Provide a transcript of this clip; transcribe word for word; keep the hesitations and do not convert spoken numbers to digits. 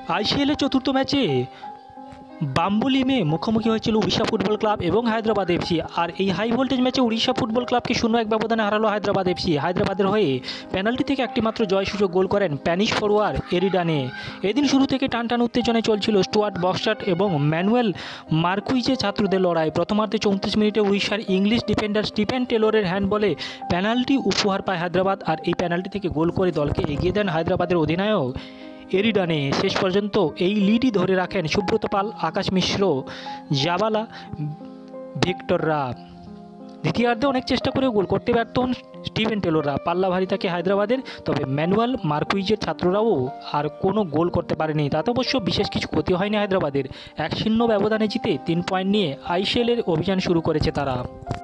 আইসিএলের চতুর্থ ম্যাচে বাম্বুলিমে মুখোমুখি হয়েছিল উড়িষ্যা ফুটবল ক্লাব এবং হায়দ্রাবাদ এফসি। আর এই হাই ভোল্টেজ ম্যাচে উড়িষ্যা ফুটবল ক্লাবকে শূন্য এক ব্যবধানে হারালো হায়দ্রাবাদ এফসি। হায়দ্রাবাদের হয়ে পেনাল্টি থেকে একটিমাত্র জয়সূচক গোল করেন স্প্যানিশ ফরোয়ার্ড এরিডানে। এদিন শুরু থেকে টানটান উত্তেজনায় চলছিল স্টুয়ার্ট বক্সটার্ট এবং ম্যানুয়েল মার্কুইজে ছাত্রদের লড়াই। প্রথমার্ধে চৌত্রিশ মিনিটে উড়িষ্যার ইংলিশ ডিফেন্ডার স্টিফেন টেলরের হ্যান্ডবলে পেনাল্টি উপহার পায় হায়দ্রাবাদ, আর এই পেনাল্টি থেকে গোল করে দলকে এগিয়ে দেন হায়দ্রাবাদের অধিনায়ক এরিডানে। শেষ পর্যন্ত এই লিডই ধরে রাখেন সুব্রত পাল, আকাশ মিশ্র, জাবালা ভিক্টররা। দ্বিতীয়ার্ধে অনেক চেষ্টা করে গোল করতে ব্যর্থ হন স্টিভেন টেলররা। পাল্লা ভারী থাকে হায়দ্রাবাদের, তবে ম্যানুয়াল মার্কুইজের ছাত্ররাও আর কোনো গোল করতে পারেনি। তাতে অবশ্য বিশেষ কিছু ক্ষতি হয়নি হায়দ্রাবাদের। এক শূন্য ব্যবধানে জিতে তিন পয়েন্ট নিয়ে আইসিএলের অভিযান শুরু করেছে তারা।